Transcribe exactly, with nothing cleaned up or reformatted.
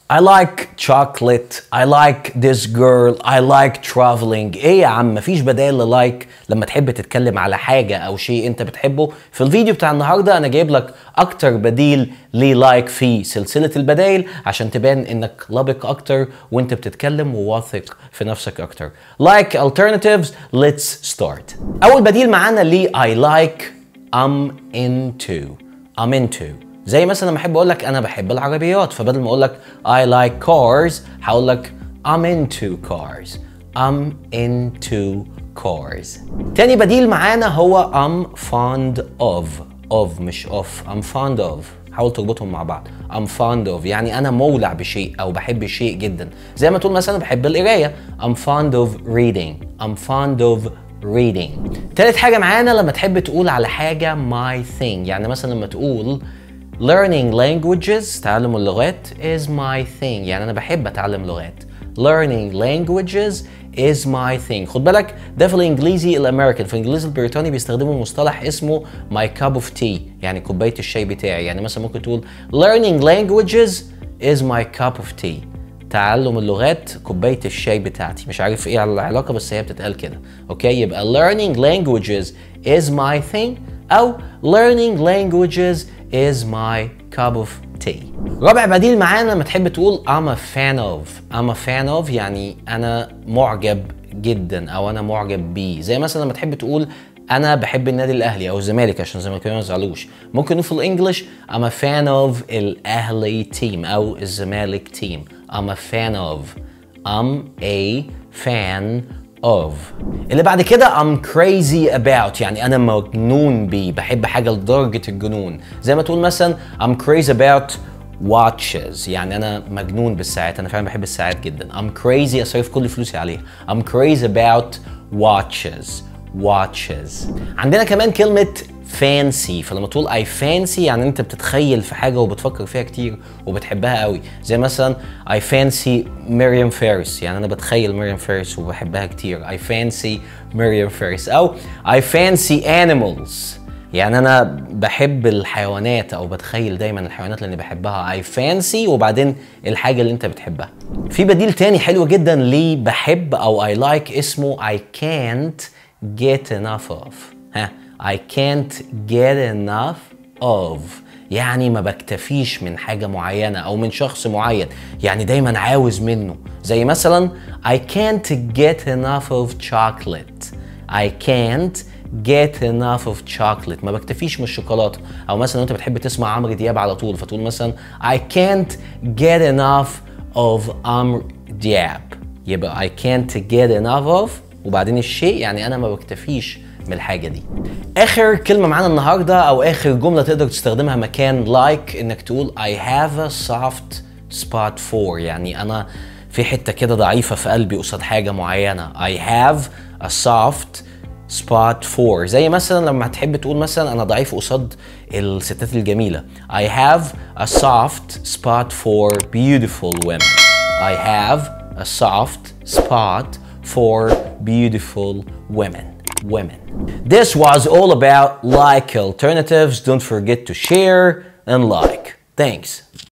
I like chocolate. I like this girl. I like traveling. ايه يا عم، مفيش بدائل للايك لما تحب تتكلم على حاجة او شيء انت بتحبه. في الفيديو بتاع النهاردة انا جايب لك اكتر بديل للايك في سلسلة البدائل عشان تبان انك لبق اكتر وانت بتتكلم وواثق في نفسك اكتر. Like alternatives, let's start. اول بديل معانا لي I like I'm into. I'm into. زي مثلا لما احب اقول لك انا بحب العربيات، فبدل ما اقول لك I like cars هقول لك I'm into cars. I'm into cars. تاني بديل معانا هو I'm fond of. of مش of. I'm fond of. حاول تربطهم مع بعض. I'm fond of يعني انا مولع بشيء او بحب شيء جدا. زي ما تقول مثلا بحب القرايه. I'm fond of reading. I'm fond of reading. تالت حاجه معانا لما تحب تقول على حاجه my thing، يعني مثلا لما تقول learning languages تعلم اللغات is my thing، يعني أنا بحب أتعلم لغات. learning languages is my thing. خد بالك ده في الإنجليزي الأمريكان، في الإنجليزي البريطاني بيستخدموا مصطلح اسمه my cup of tea، يعني كوباية الشاي بتاعي. يعني مثلا ممكن تقول learning languages is my cup of tea. تعلم اللغات كوباية الشاي بتاعتي. مش عارف ايه العلاقة بس هي بتتقال كده. اوكي، يبقى learning languages is my thing أو learning languages is my cup of tea. رابع بديل معانا لما تحب تقول I'm a fan of. I'm a fan of يعني أنا معجب جدا أو أنا معجب بيه. زي مثلا لما تحب تقول أنا بحب النادي الأهلي أو الزمالك عشان زي ما كانوا ما يزعلوش، ممكن نقول في الإنجليش I'm a fan of الأهلي تيم أو الزمالك تيم. I'm a fan of. I'm a fan of. اللي بعد كده I'm crazy about يعني أنا مجنون بيه، بحب حاجة لدرجة الجنون. زي ما تقول مثلا I'm crazy about watches يعني أنا مجنون بالساعات، أنا فعلا بحب الساعات جدا. I'm crazy أصرف كل فلوسي عليها. I'm crazy about watches. watches. عندنا كمان كلمة fancy، فلما تقول I fancy يعني انت بتتخيل في حاجة وبتفكر فيها كتير وبتحبها قوي. زي مثلا I fancy مريم فارس، يعني انا بتخيل مريم فارس وبحبها كتير. I fancy مريم فارس. او I fancy animals يعني انا بحب الحيوانات او بتخيل دايما الحيوانات اللي بحبها. I fancy وبعدين الحاجة اللي انت بتحبها. في بديل تاني حلو جدا لي بحب او I like اسمه I can't get enough of. ها I can't get enough of يعني ما بكتفيش من حاجة معينة أو من شخص معين، يعني دايما عاوز منه. زي مثلا I can't get enough of chocolate. I can't get enough of chocolate ما بكتفيش من الشوكولاتة. أو مثلا أنت بتحب تسمع عمرو دياب على طول فتقول مثلا I can't get enough of عمرو دياب، يبقى I can't get enough of وبعدين الشيء يعني أنا ما بكتفيش من الحاجة دي. آخر كلمة معانا النهاردة أو آخر جملة تقدر تستخدمها مكان like إنك تقول I have a soft spot for، يعني أنا في حتة كده ضعيفة في قلبي قصاد حاجة معينة. I have a soft spot for. زي مثلا لما تحب تقول مثلا أنا ضعيف قصاد الستات الجميلة. I have a soft spot for beautiful women. I have a soft spot for beautiful women. women. This was all about like alternatives. Don't forget to share and like. Thanks.